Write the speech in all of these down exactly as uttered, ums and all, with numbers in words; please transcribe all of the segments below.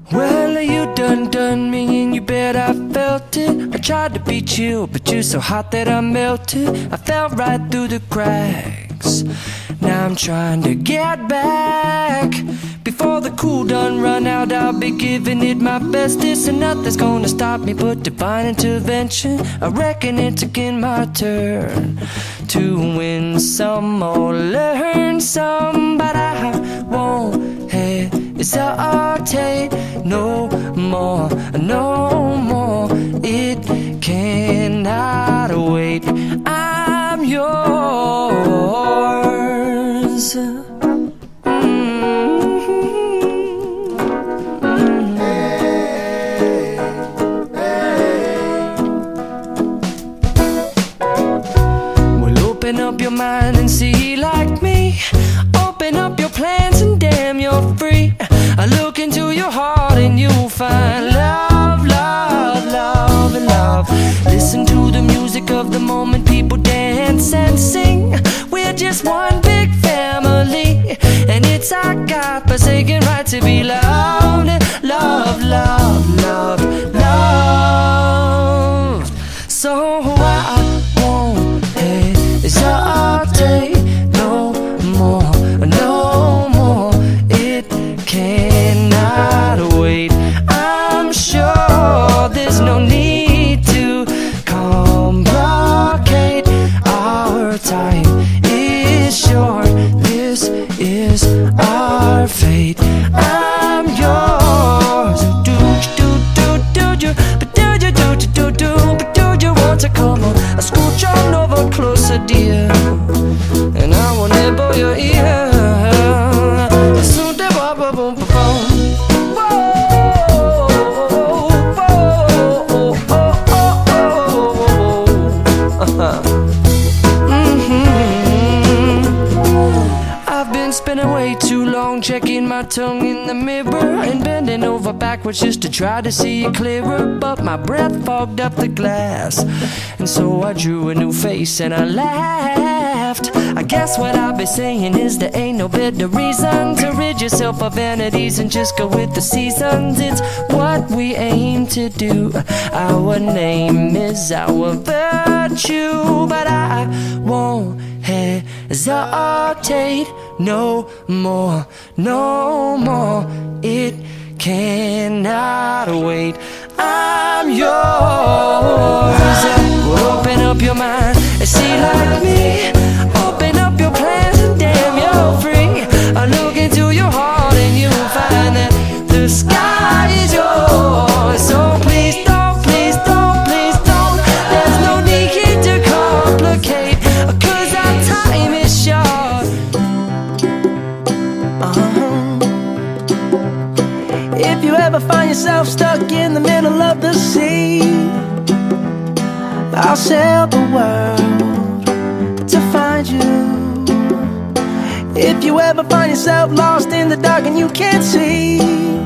Well, you done done me and you bet I felt it. I tried to be chill, but you're so hot that I melted. I fell right through the cracks. Now I'm trying to get back. Before the cool done run out, I'll be giving it my bestest, and nothing's gonna stop me but divine intervention. I reckon it's again my turn to win some or learn some, but I won't hesitate no more, no more. It cannot wait. I'm yours. Open up your mind and see like me. Open up your plans and damn, you're free. I look into your heart and you'll find love, love, love, and love. Listen to the music of the moment, people dance and sing. We're just one big family, and it's our God-forsaken right to be loved. Love, love, love, love. So I won't hesitate no more, no more. It cannot wait. I'm sure there's no need to complicate. Our time is short. This is our fate. I'm yours. Do do do do do, but do do do do do, but do you want to come on? I scooch on over closer, dear, and I will nibble your ear. Soon they boom boom boom boom. Whoa, whoa, oh, oh, oh, oh. Mm-hmm. I've been spending way too long checking my tongue in the mirror and bending over backwards just to try to see it clearer, but my breath fogged up the glass, and so I drew a new face and I laughed. I guess what I'll be saying is there ain't no better reason to rid yourself of vanities and just go with the seasons. It's what we aim to do. Our name is our virtue, but I won't hesitate no more, no more. It cannot wait. I'm yours. Well, open up your mind and see like me. Open up your plans and damn, you're free. I look into your heart and you'll find that the sky is yours. So please don't, please don't, please don't. There's no need to complicate, 'cause our time is short. Uh-huh. If you ever find yourself stuck in the middle of the sea, I'll sail the world to find you. If you ever find yourself lost in the dark and you can't see,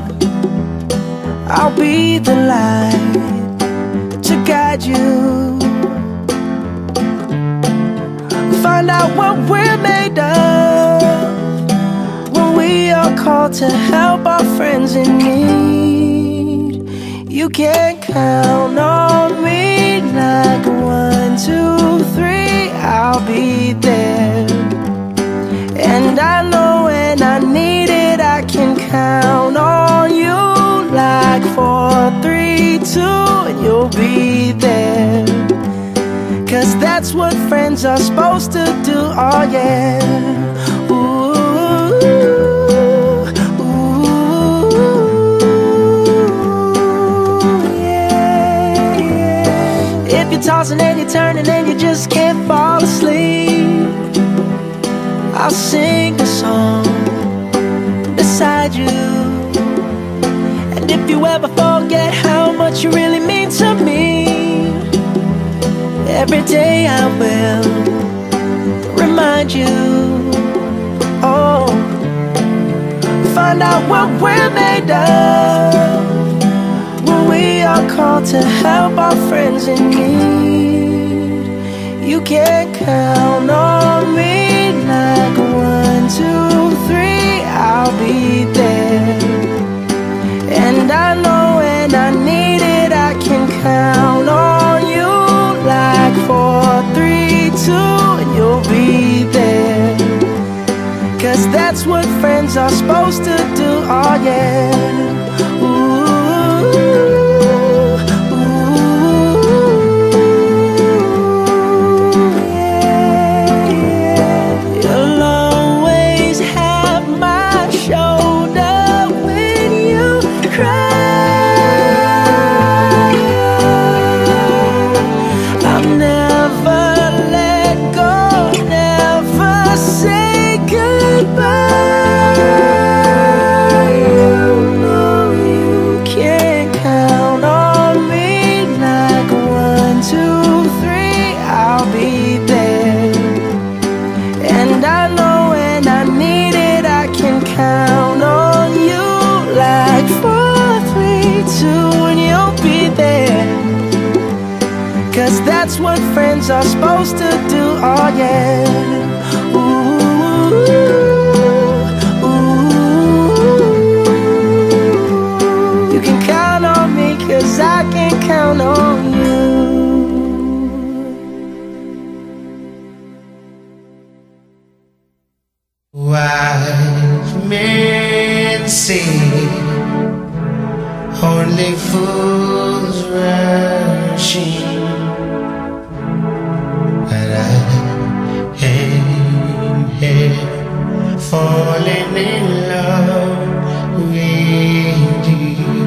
I'll be the light to guide you. Find out what we're made of when we are called to help our friends in need. You can count on me like one, two, three, I'll be there. And I know when I need it, I can count on you like four, three, two, and you'll be there. 'Cause that's what friends are supposed to do, oh yeah. Ooh, ooh, yeah, yeah. If you're tossing and you're turning and you just can't fall asleep, I'll sing a song beside you. And if you ever forget how much you really mean to me, every day I will remind you. Oh, find out what we're made of when we are called to help our friends in need. You can count on me like one, two, three, I'll be there. And I friends are supposed to do. Oh yeah. Ooh, ooh, yeah, yeah. You'll always have my shoulder when you cry. I'll never let go, never say goodbye. You know you can count on me like one, two, three, I'll be there. And I know when I need it, I can count on you like four, three, two, and you'll be there. Cause that's what friends are supposed to do. Oh yeah. Ooh, ooh. You can count on me, cause I can count on you. Wise men say only fools rushing, but I am here falling in love with you.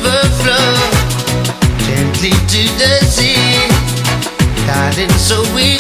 To the sea, darling, so we